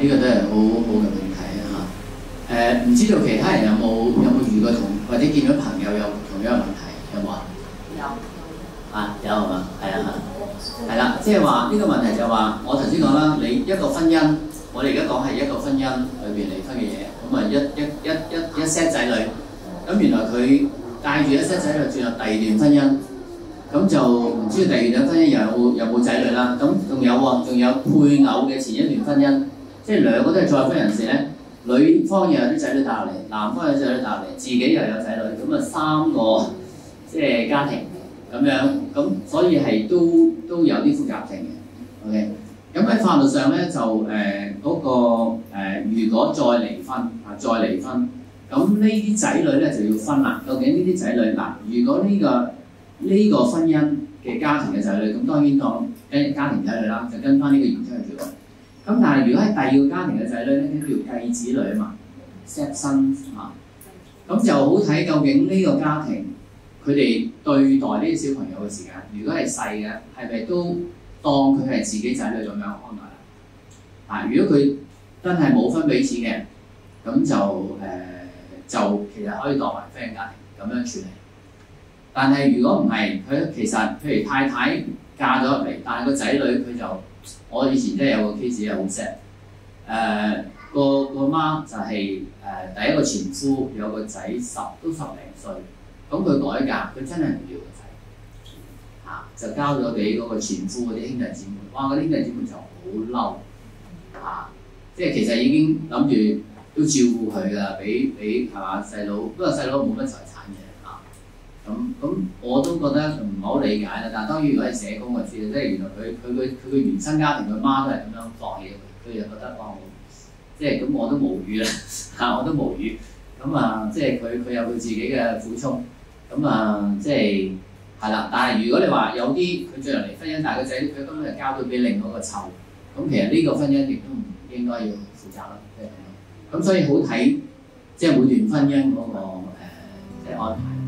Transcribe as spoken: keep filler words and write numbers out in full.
呢、這個都係好好嘅問題啊嚇。誒、唔知道其他人有冇有冇遇過同或者見到朋友有同樣嘅問題有冇啊？ 有。 啊有係嘛？係啊係。係啦，即係話呢個問題就話，我頭先講啦，你一個婚姻，我哋而家講係一個婚姻裏邊離婚嘅嘢，咁啊一一一一一 set 仔女，咁原來佢帶住一 set 仔女進入第二段婚姻。咁就唔知道第二段婚姻有有冇仔女啦。咁仲有喎，仲有配偶嘅前一段婚姻，即係兩個都係再婚人士咧。女方又有啲仔女帶落嚟，男方有啲仔女帶落嚟，自己又有仔女，咁啊三個即係家庭咁樣，咁所以係都都有啲複雜性嘅。OK，咁喺法律上咧就誒嗰、呃那個、呃、如果再離婚啊，再離婚，咁呢啲仔女咧就要分啦。究竟呢啲仔女嗱，如果呢、這個呢個婚姻嘅家庭嘅仔女，咁當然當跟家庭仔女啦，就跟翻呢個原則去做。咁但係如果係第二個家庭嘅仔女咧，叫繼子女啊嘛 ，stepson 啊，咁就好睇究竟呢個家庭佢哋對待呢啲小朋友嘅時間，如果係細嘅，係咪都當佢係自己仔女咁樣安排啦？啊，如果佢真係冇分彼此嘅，咁就誒、呃、就其實可以當為婚姻家庭咁樣處理。但係如果唔係，佢其實譬如太太嫁咗入嚟，但係個仔女佢就，我以前真係有個 case 係好 sad，誒個個媽就係、是、誒、呃、第一個前夫有個仔十都十零歲，咁佢改嫁，佢真係唔要個仔，嚇、啊、就交咗俾嗰個前夫嗰啲兄弟姊妹，哇！嗰啲兄弟姊妹就好嬲，嚇、啊，即係其實已經諗住都照顧佢㗎，俾俾係嘛細佬，不過細佬冇乜財產嘅。咁咁我都覺得唔係好理解啦，但係當然如果係社工就知啦，即係原來佢佢佢佢嘅原生家庭佢媽都係咁樣放棄佢，佢就覺得哇，即係咁我都無語啦嚇，我都無語咁啊！即係佢佢有佢自己嘅苦衷咁啊，即係係啦。但係如果你話有啲佢最後離婚姻，但係個仔佢根本就交咗俾另外一個湊，咁其實呢個婚姻亦都唔應該要負責啦，即係咁樣。咁所以好睇即係每段婚姻嗰、嗰個、呃、即係安排。